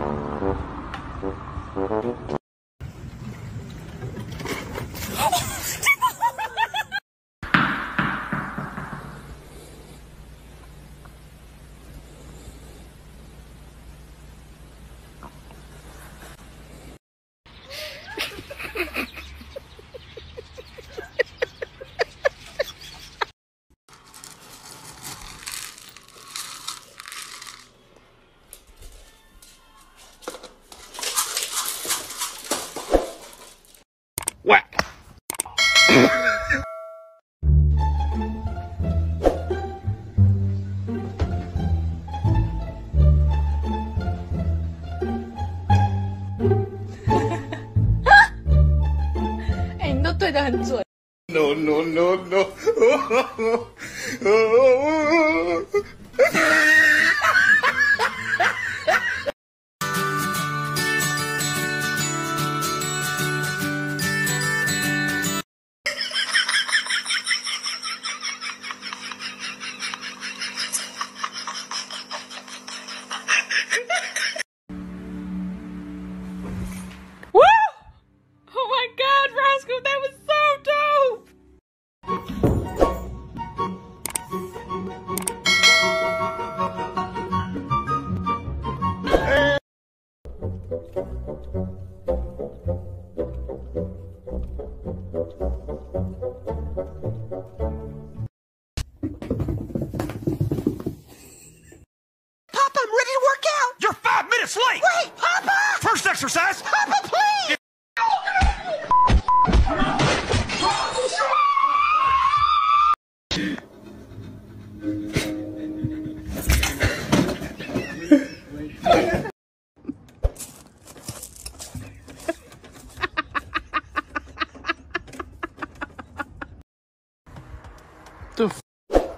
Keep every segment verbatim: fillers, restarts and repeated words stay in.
Whack! 哎，你都对得很准。 No no no no！ Woo! Oh my God, Roscoe, that was so dope! Papa, I'm ready to work out! You're five minutes late! Wait, Papa! First exercise! Papa, please! The f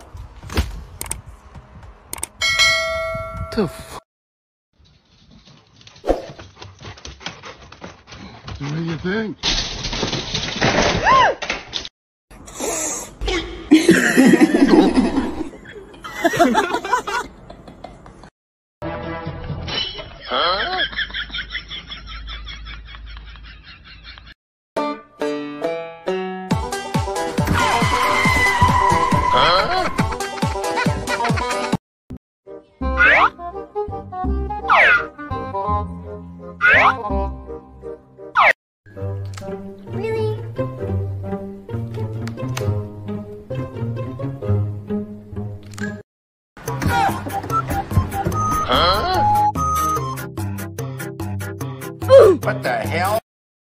the f What do you think? Huh? Really? Huh? What the hell?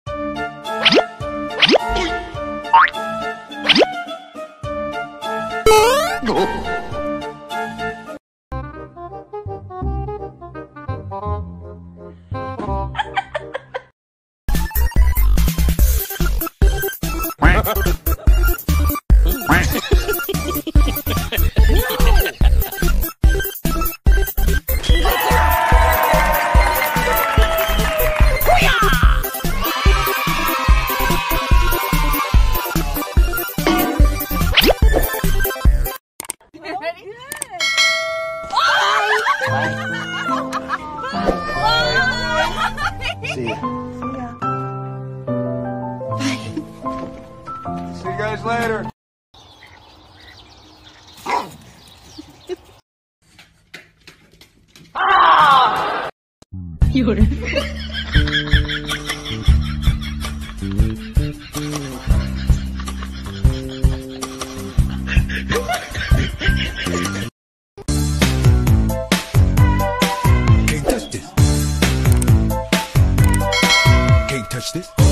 See ya. See ya. Bye. See you guys later. Llora. Can't touch this. Can't touch this.